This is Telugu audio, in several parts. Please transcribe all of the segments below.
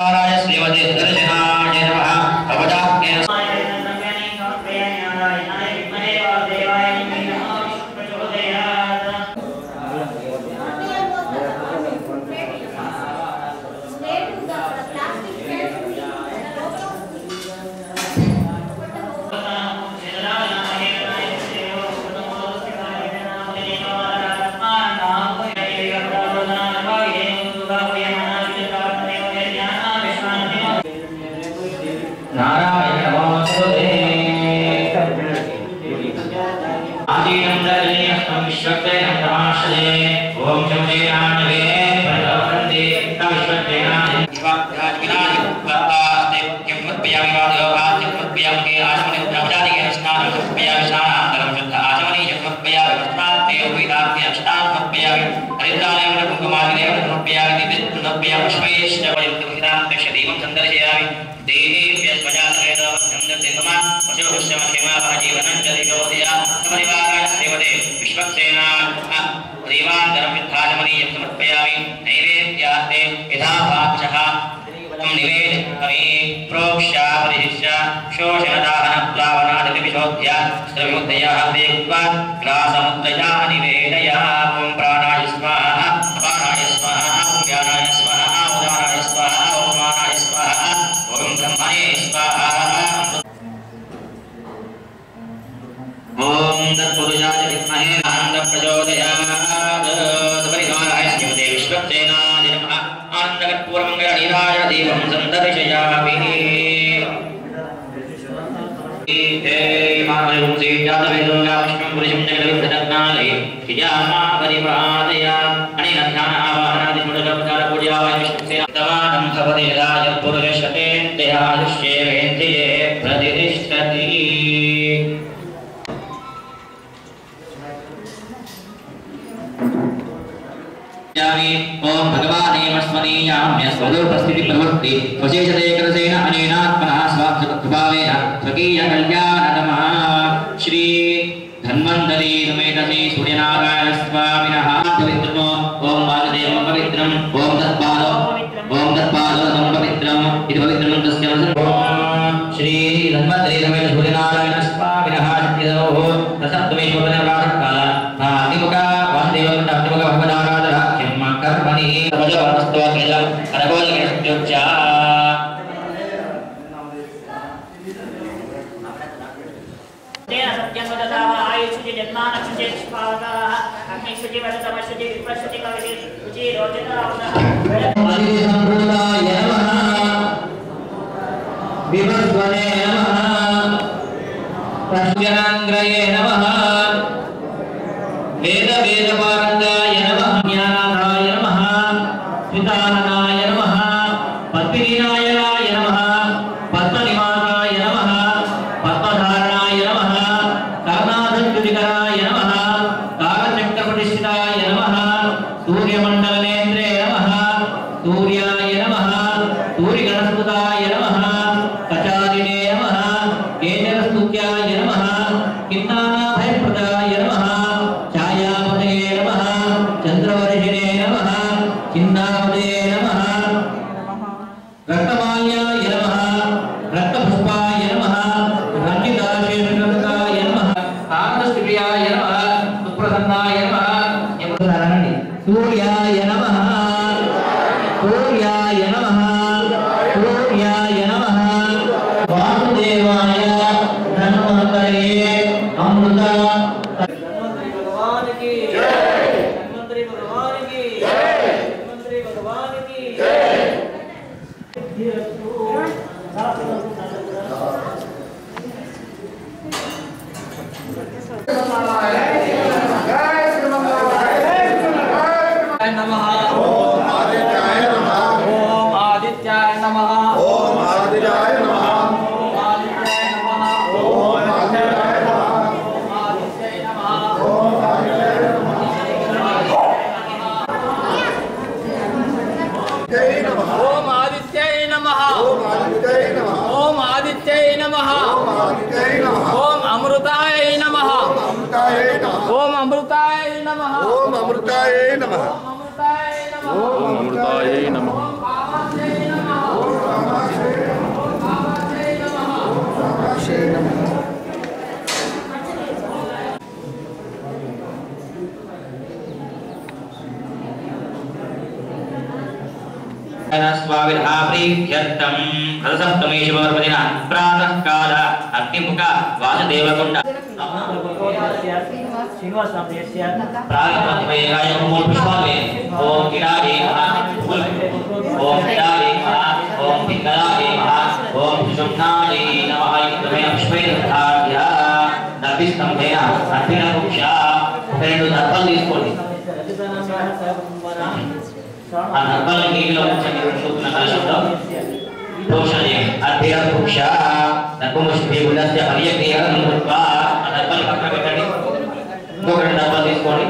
ओम भगवाने मस्मनीयाम्य स्वरूपस्थिति प्रवृत्ति वशेषते कृतेन अनेनात्मना स्वात्मभावेन स्वकीय कल्याण नमः श्री धन्वन्तरी समेतसी सूर्यनारायण स्वामिनः पवित्रमो ओम वासुदेवं पवित्रम् ओम तत्पादो पवित्रम् इति पवित्रं तस्य श्री धन्वन्तरी समेत सूर्यनारायण स्वामिनः श्रीधरोः प्रसप्तमेश्वरनवरात्रकाल भातिमुखा वासुदेवं भक्तिमुखा भगवदाराधना कर्मणि भगवस्तोकेलं अनगोलकेशोच्चा तेन सत्यं वदताव आयुष्ये जन्मानक्षे स्वागाः अग्निशुचि वदतमशुचि विपश्यति कविति रुचि रोचतावनः आदिसंभूताय नमः विवस्वने नमः प्रश्यनांग्रये नमः वेद वेदपारंगाय नमः ज्ञानाय नमः पितानाय नमः पद्मिनीनाय नमः पद्मनिवासाय नमः पद्मधारणाय नमः कर्णाधुतिकराय नमः कालचक्रप्रतिष्ठिताय नमः सूर्यमण्डलनेत्रे नमः सूर्याय नमः सूर्यगणस्पताय नमः कचारिणे नमः केशरस्तुत्याय नमः किन्नाभयप्रदाय नमः चंद्रवर्षिणे नमः चिन्नावदे नमः रक्तमाल्याय नमः रक्तपुष्पाय नमः रञ्जिताशेषकाय नमः आर्तस्त्रियाय नमः सुप्रसन्नाय नमः यमुनारायणे सूर्याय नमः सूर्याय नमः सूर्याय नमः वासुदेवाय धन्वन्तरे अमृता ओम अमृताय नमः ओम अमृताय नमः ओम अमृताय नमः ओम विरूपाक्षे नमः। स्वाविर्हाप्रीत्यर्थं रसप्तमेशवर्पदिना प्रातः काल अग्निमुख वासुदेवकुण्ड प्रागमत्वैकाय मूलपुष्पावे ओम गिरावे नमः ओम गिरावे नमः ओम पिंगलावे नमः ओम सुषुम्नावे नमः इत्थमेन पुष्पैर्धार्य नभिस्तम्भेन अग्निमुक्षा రెండు దర్భలు తీసుకోండి ఆ దర్భల నీటిలో ఉంచండి చూపుతున్న కలశంలో పోషణ చేయండి అర్ధేర వృక్ష దర్భముష్పే గుణస్య పర్యక్రియ కృత్వా ఆ దర్భలు పక్కన పెట్టండి ఇంకొక రెండు దర్భలు తీసుకోండి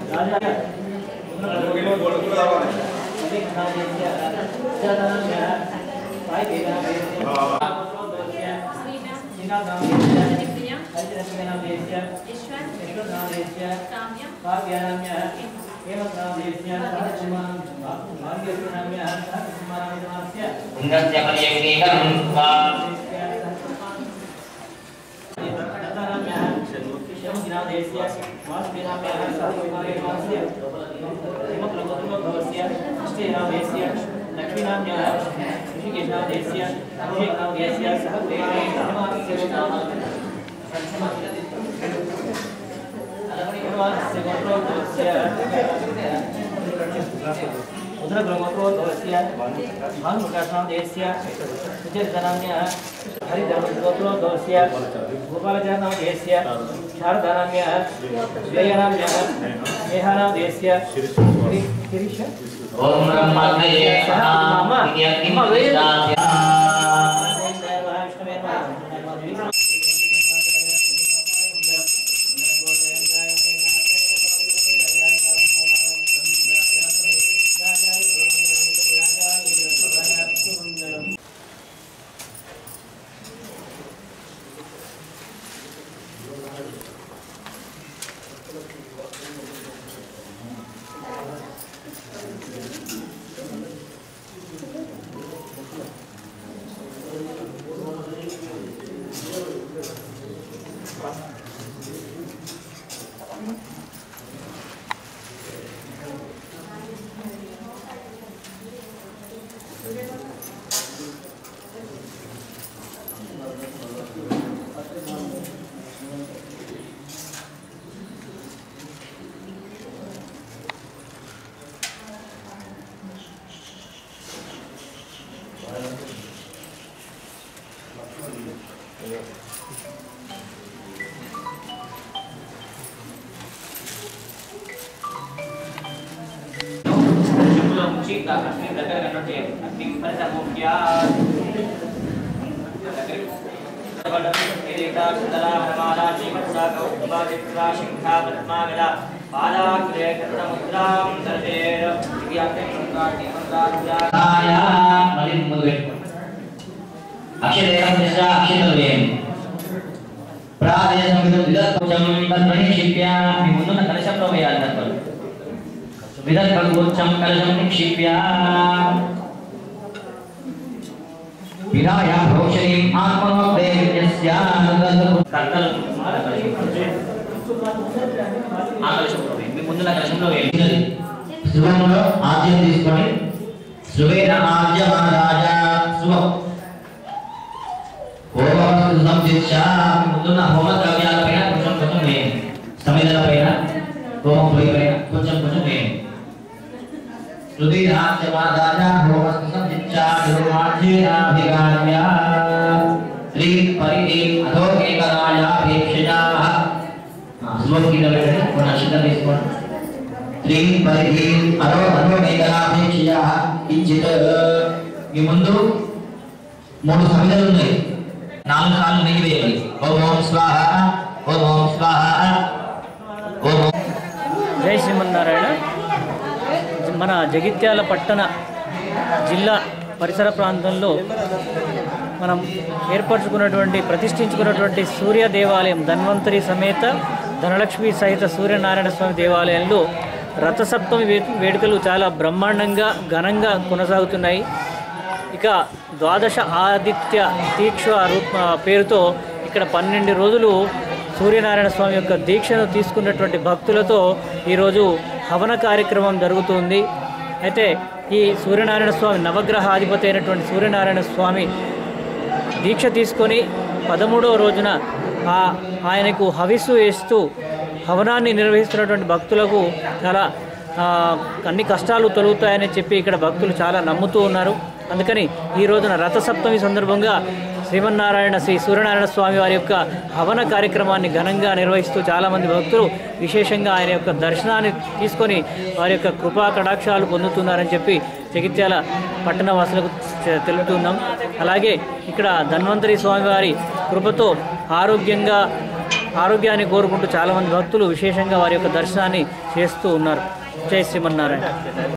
ओम ब्रह्मण्ये विराया भोषणीं आत्मनोप्रेयस्या మీ ముందున్న కలశంలో వేయండి శివంలో ఆజ్యం తీసుకొని శువేన ఆజ్యమారాజ శుభం హోమవస్తు సంశిక్ష ముందున్న హోమ ద్రవ్యాలపైన కొంచెం కొంచెం వేయండి సమిధలపైన హోమం పైన కొంచెం కొంచెం వేయండి సుధీరాజ్యమారాజ హోమవస్తు సంశిక్ష ధర్మాధ్యేనాభిగామ్య శ్రీ పరిధి అధోకేకరాయాపేక్షయా శుభం కింద పెట్టండి కొన్ని అక్షంతలు తీసుకోండి శ్రీ పరిధి అధోకేకరాపేక్షయా కించిత్ మీ ముందు 3 సమిధలు ఉన్నాయి 4 సార్లు నెయ్యి వేయాలి ఓం స్వాహ ఓం స్వాహ ఓం జై శ్రీమన్నారాయణ. మన జగిత్యాల పట్టణ జిల్లా పరిసర ప్రాంతంలో మనం ఏర్పరచుకున్నటువంటి ప్రతిష్ఠించుకున్నటువంటి సూర్య దేవాలయం ధన్వంతరి సమేత ధనలక్ష్మి సహిత సూర్యనారాయణ స్వామి దేవాలయంలో రథసప్తమి వేడుకలు చాలా బ్రహ్మాండంగా ఘనంగా కొనసాగుతున్నాయి. ఇక ద్వాదశ ఆదిత్య తీక్ష పేరుతో ఇక్కడ 12 రోజులు సూర్యనారాయణ స్వామి యొక్క దీక్షను తీసుకున్నటువంటి భక్తులతో ఈరోజు హవన కార్యక్రమం జరుగుతుంది. అయితే ఈ సూర్యనారాయణ స్వామి నవగ్రహాధిపతి అయినటువంటి సూర్యనారాయణ స్వామి దీక్ష తీసుకొని 13వ రోజున ఆయనకు హవిస్సు వేస్తూ హవనాన్ని నిర్వహిస్తున్నటువంటి భక్తులకు చాలా అన్ని కష్టాలు తొలుగుతాయని చెప్పి ఇక్కడ భక్తులు చాలా నమ్ముతూ ఉన్నారు. అందుకని ఈ రోజున రథసప్తమి సందర్భంగా శ్రీమన్నారాయణ శ్రీ సూర్యనారాయణ స్వామి వారి యొక్క హవన కార్యక్రమాన్ని ఘనంగా నిర్వహిస్తూ చాలామంది భక్తులు విశేషంగా ఆయన యొక్క దర్శనాన్ని తీసుకొని వారి యొక్క కృపా కటాక్షాలు పొందుతున్నారని చెప్పి జగిత్యాల పట్టణ వాసులకు తెలుపుతున్నాం. అలాగే ఇక్కడ ధన్వంతరి స్వామివారి కృపతో ఆరోగ్యాన్ని కోరుకుంటూ చాలామంది భక్తులు విశేషంగా వారి యొక్క దర్శనాన్ని చేస్తూ ఉన్నారు. జై శ్రీమన్నారాయణ.